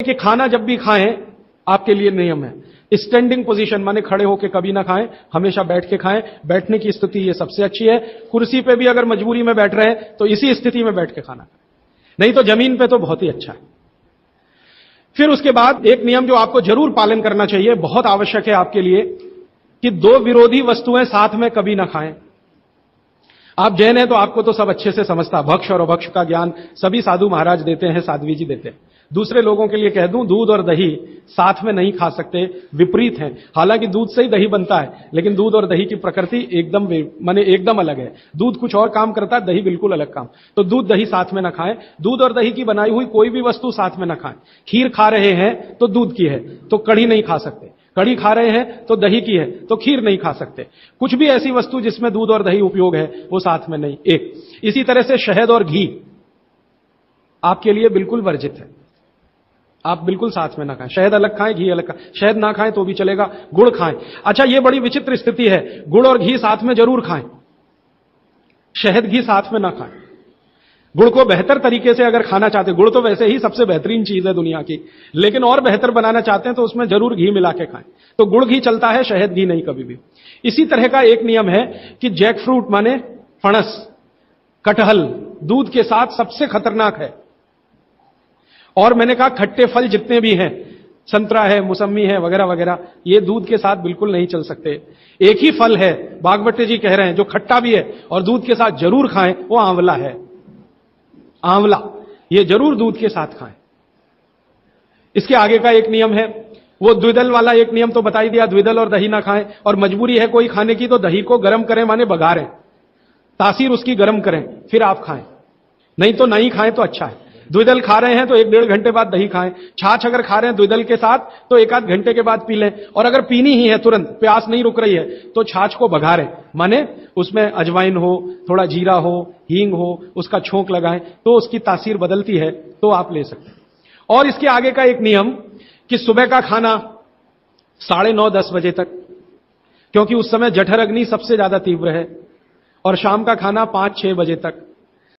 कि खाना जब भी खाएं, आपके लिए नियम है, स्टैंडिंग पोजीशन माने खड़े होकर कभी ना खाएं, हमेशा बैठ के खाएं। बैठने की स्थिति ये सबसे अच्छी है। कुर्सी पे भी अगर मजबूरी में बैठ रहे हैं तो इसी स्थिति में बैठ के खाना, नहीं तो जमीन पे तो बहुत ही अच्छा है। फिर उसके बाद एक नियम जो आपको जरूर पालन करना चाहिए, बहुत आवश्यक है आपके लिए, कि दो विरोधी वस्तुएं साथ में कभी ना खाएं। आप जैन हैं तो आपको तो सब अच्छे से समझता, भक्ष और अभक्ष का ज्ञान सभी साधु महाराज देते हैं, साध्वी जी देते हैं। दूसरे लोगों के लिए कह दूं, दूध और दही साथ में नहीं खा सकते, विपरीत हैं। हालांकि दूध से ही दही बनता है, लेकिन दूध और दही की प्रकृति एकदम माने एकदम अलग है। दूध कुछ और काम करता है, दही बिल्कुल अलग काम। तो दूध दही साथ में ना खाएं। दूध और दही की बनाई हुई कोई भी वस्तु साथ में ना खाएं। खीर खा रहे हैं तो दूध की है तो कढ़ी नहीं खा सकते, कढ़ी खा रहे हैं तो दही की है तो खीर नहीं खा सकते। कुछ भी ऐसी वस्तु जिसमें दूध और दही उपयोग है वो साथ में नहीं। एक इसी तरह से शहद और घी आपके लिए बिल्कुल वर्जित है, आप बिल्कुल साथ में ना खाएं। शहद अलग खाएं, घी अलग खाएं। शहद ना खाएं तो भी चलेगा, गुड़ खाएं। अच्छा, ये बड़ी विचित्र स्थिति है, गुड़ और घी साथ में जरूर खाएं, शहद घी साथ में ना खाएं। गुड़ को बेहतर तरीके से अगर खाना चाहते हैं, गुड़ तो वैसे ही सबसे बेहतरीन चीज है दुनिया की, लेकिन और बेहतर बनाना चाहते हैं तो उसमें जरूर घी मिला के खाएं। तो गुड़ घी चलता है, शहद घी नहीं कभी भी। इसी तरह का एक नियम है कि जैक फ्रूट माने फणस, कटहल दूध के साथ सबसे खतरनाक है। और मैंने कहा खट्टे फल जितने भी हैं, संतरा है, मौसम्मी है, वगैरह वगैरह, ये दूध के साथ बिल्कुल नहीं चल सकते। एक ही फल है, बागवटे जी कह रहे हैं, जो खट्टा भी है और दूध के साथ जरूर खाएं, वो आंवला है। आंवला ये जरूर दूध के साथ खाएं। इसके आगे का एक नियम है, वो द्विदल वाला एक नियम तो बता ही दिया, द्विदल और दही ना खाएं। और मजबूरी है कोई खाने की तो दही को गर्म करें, माने बघारें, तासीर उसकी गर्म करें, फिर आप खाएं, नहीं तो नहीं खाएं तो अच्छा है। द्विदल खा रहे हैं तो 1-1.5 घंटे बाद दही खाएं। छाछ अगर खा रहे हैं द्विदल के साथ तो 1-8 घंटे के बाद पी लें। और अगर पीनी ही है तुरंत, प्यास नहीं रुक रही है, तो छाछ को बघारें, माने उसमें अजवाइन हो, थोड़ा जीरा हो, हींग हो, उसका छोंक लगाएं तो उसकी तासीर बदलती है, तो आप ले सकते हैं। और इसके आगे का एक नियम कि सुबह का खाना 9:30-10 बजे तक, क्योंकि उस समय जठर अग्नि सबसे ज्यादा तीव्र है, और शाम का खाना 5-6 बजे तक।